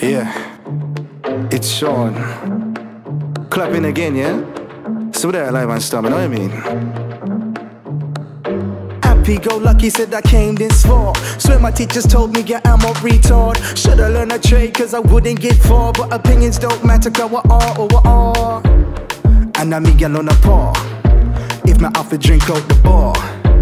Yeah, it's Sean. Clapping again, yeah? So that live and stuff, you know what I mean? Happy-go-lucky said I came this far. Swear my teachers told me, yeah, I'm a retard. Shoulda learned a trade cause I wouldn't get far. But opinions don't matter cause we're all over all. And I'm eager on a paw. If my outfit drink out the bar.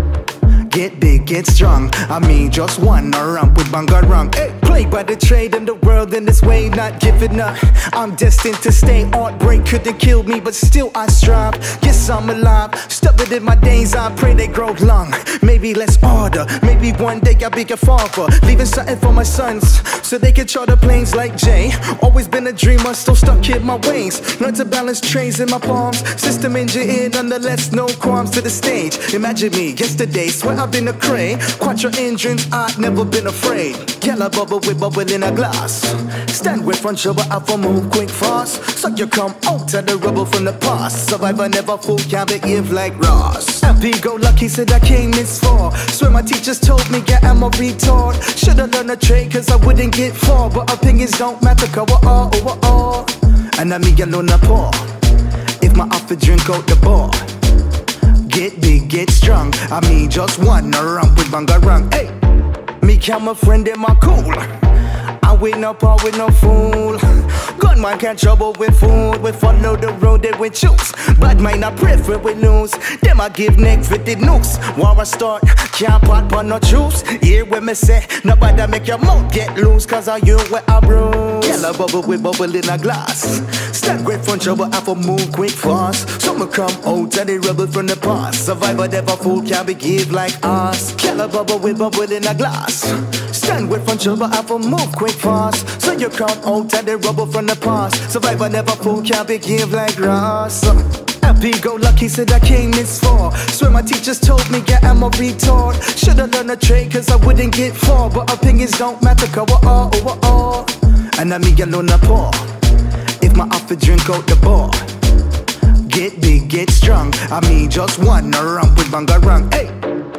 Get big, get strong. I mean, just one ramp with bangarang. Hey, played by the trade and the world in this way, not giving up. I'm destined to stay. Heartbreak couldn't kill me, but still I strive. Yes, I'm alive. Stubborn in my days, I pray they grow long. Maybe less order. Maybe one day I'll be a father, leaving something for my sons so they can charter planes like Jay. Always been a dreamer, still stuck in my ways. Learn to balance trays in my palms. System engineer, nonetheless, no qualms to the stage. Imagine me yesterday, swear I've been a cray. Quattro engines, I've never been afraid. Yellow bubble with bubble in a glass. Stand with front trouble, I for move quick fast. So you come out of the rubble from the past. Survivor never fool, can't behave like Ross. Happy-go-lucky said I came this far. Swear my teachers told me, yeah, I'm a retard. Shoulda learned a trade cause I wouldn't get far. But opinions don't matter cause we're all over all. And I'm eager on a paw. If my outfit drink out the bar. Get big, get strong. I mean, just one ramp with bangarang. Hey, me count my friend in my cool. I win up all with no fool. Gunman can't trouble with food. We follow the road that we choose. Bad mind I prefer we lose. Them I give neck for the nukes. War I start, can't pot for no juice. Hear when me say, nobody make your mouth get loose. Cause I you where I bruise. Yellow bubble with bubble in a glass. Stand great front trouble, I for move quick fast. Some come out and they rebel from the past. Survivor never fool, can't be give like us. Yellow bubble with bubble in a glass. Stand with front trouble, I for move quick fast. So you come out and they rubble from the past. Survivor never fool, can't be give like Ross. Happy-go-lucky said I came this far. Swear my teachers told me, yeah, I'm a retard. Shoulda learned a trade cause I wouldn't get far. But opinions don't matter cause we're all over all. And I'm eager on a paw. If my outfit drink out the bar. Get big, get strong. I mean, just one ramp with bangarang. Hey.